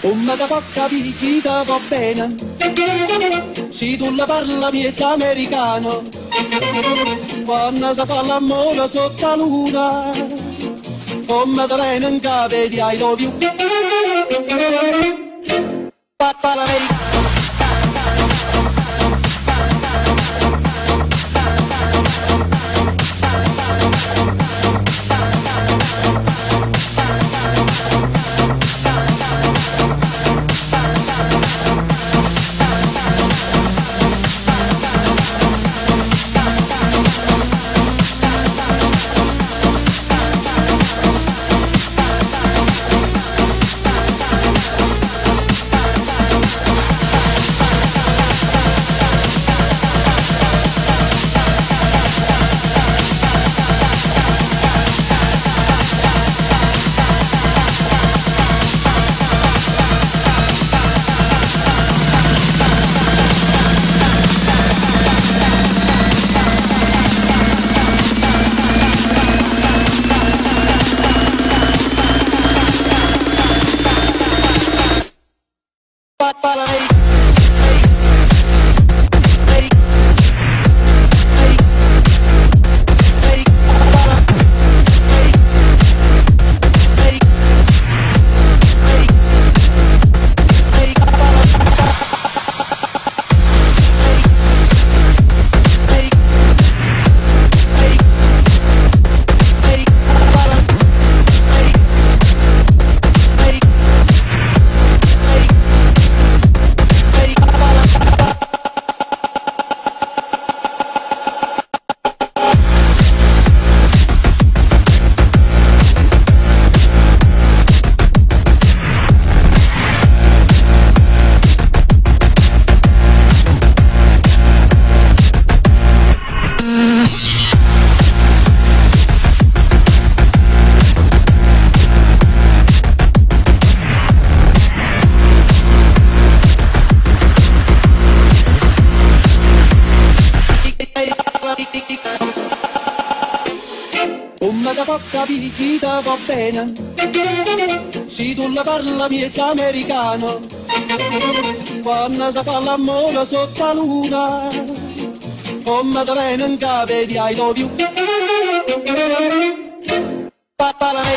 Come da porca picchita va bene, se tu la parla miezza americano, quando si fa l'amore sotto la luna, come da bene in capo di I love you. Papà l'americano. Come da porca picchita va bene, se tu la parla miezza americano, quando si fa l'amore sotto la luna, come da bene in capo di I love you. Papà